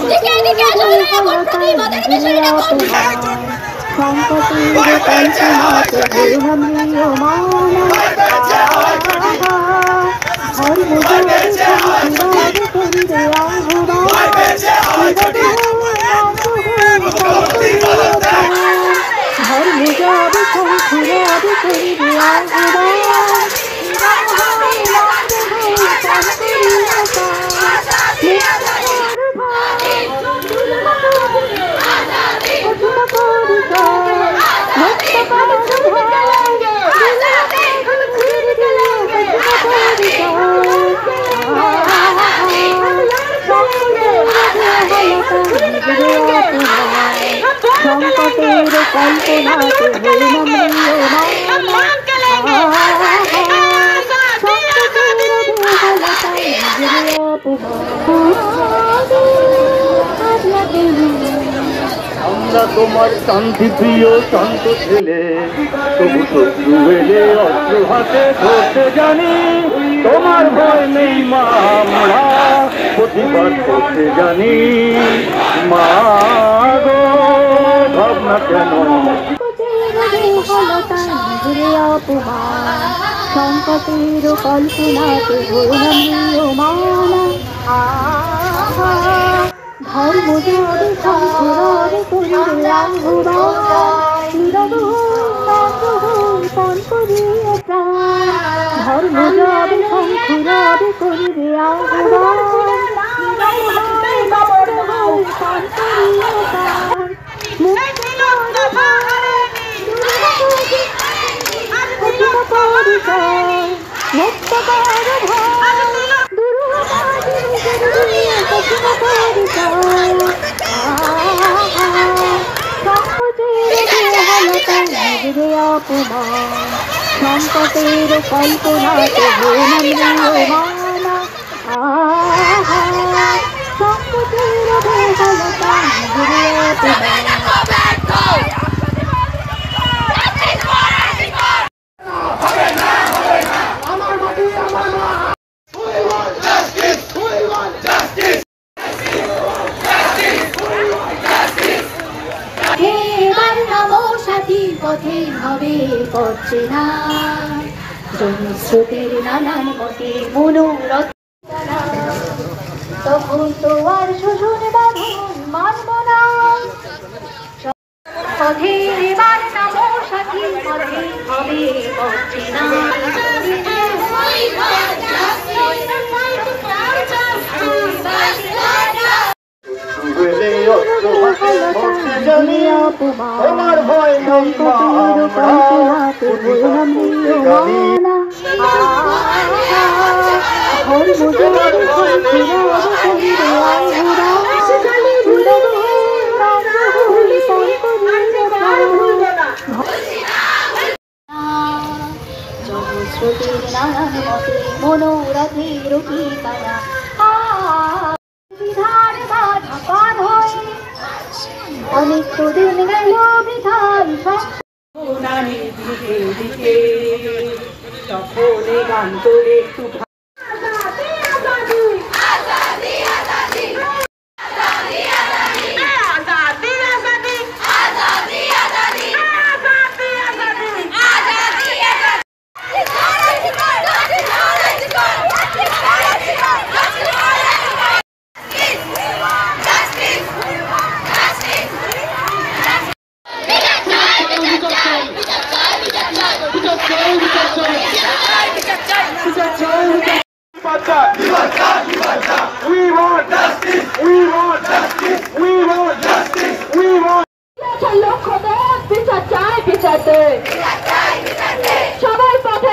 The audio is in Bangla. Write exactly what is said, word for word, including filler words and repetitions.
আমরা তোমার শান্তি প্রিয় শান্ত ছেলে, তবু শত্রু এলে অস্ত্র হাতে ধরতে জানি। তোমার ভয় নেই মা, আমরা প্রতিবাদ করতে জানি। মা গো ভাবনা কেন সংকটের কল্পনাতে ধর্ম জোরে সংসার করিলে আঙ্গুরায় পণ করিয়া প্রাণ। ধর্ম জোরে সংসার করিলে আঙ্গুরায় পণ করিয়া প্রাণ। মুক্ত কর ভয় সংকটের কল্পনাতে মানা সংকটের বেহালতা পথে হবে করছে না জনস্রোতের নানান পথে মনোরথ। তখন তো আর শোষণ বাঁধন মানব না, পথে এবার নামো সাথী পথে হবে করছে না। তোমার ভয় জনস্রোতের নানান মতে মনোরথের ঠিকানা বিধান বাধা পার হয় অনেক তো দিন গেল বিধান দিকে দিকে তখন গান করে একটু সবাই পথে